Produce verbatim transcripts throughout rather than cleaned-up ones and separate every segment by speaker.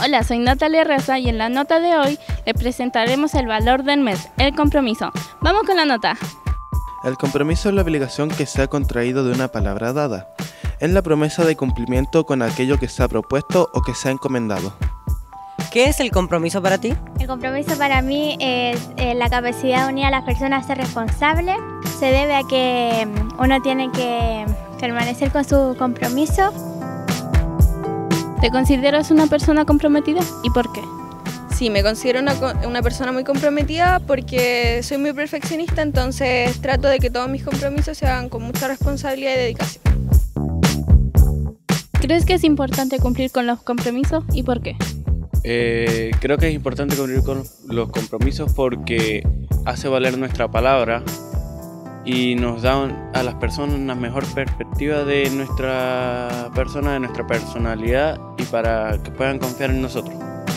Speaker 1: Hola, soy Natalia Reza y en la nota de hoy les presentaremos el valor del mes, el compromiso. Vamos con la nota.
Speaker 2: El compromiso es la obligación que se ha contraído de una palabra dada. Es la promesa de cumplimiento con aquello que se ha propuesto o que se ha encomendado.
Speaker 3: ¿Qué es el compromiso para ti?
Speaker 4: El compromiso para mí es eh, la capacidad de unir a las personas a ser responsables. Se debe a que uno tiene que permanecer con su compromiso.
Speaker 1: ¿Te consideras una persona comprometida y por qué?
Speaker 5: Sí, me considero una, una persona muy comprometida porque soy muy perfeccionista, entonces trato de que todos mis compromisos se hagan con mucha responsabilidad y dedicación.
Speaker 1: ¿Crees que es importante cumplir con los compromisos y por qué?
Speaker 6: Eh, creo que es importante cumplir con los compromisos porque hace valer nuestra palabra y nos da a las personas una mejor perspectiva de nuestra persona, de nuestra personalidad y para que puedan confiar en nosotros.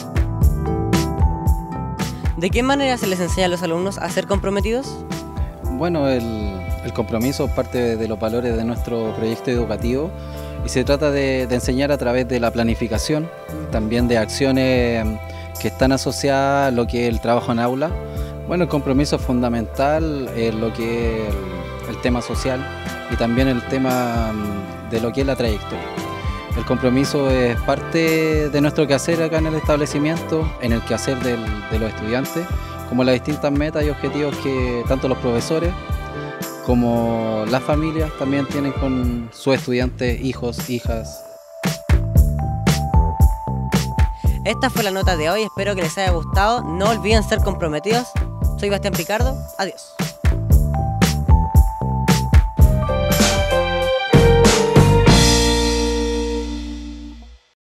Speaker 3: ¿De qué manera se les enseña a los alumnos a ser comprometidos?
Speaker 7: Bueno, el, el compromiso es parte de los valores de nuestro proyecto educativo y se trata de, de enseñar a través de la planificación, también de acciones que están asociadas a lo que es el trabajo en aula. Bueno, el compromiso es fundamental en lo que es el, el tema social y también el tema de lo que es la trayectoria. El compromiso es parte de nuestro quehacer acá en el establecimiento, en el quehacer del, de los estudiantes, como las distintas metas y objetivos que tanto los profesores como las familias también tienen con sus estudiantes, hijos, hijas.
Speaker 3: Esta fue la nota de hoy, espero que les haya gustado. No olviden ser comprometidos. Soy Bastián Picardo, adiós.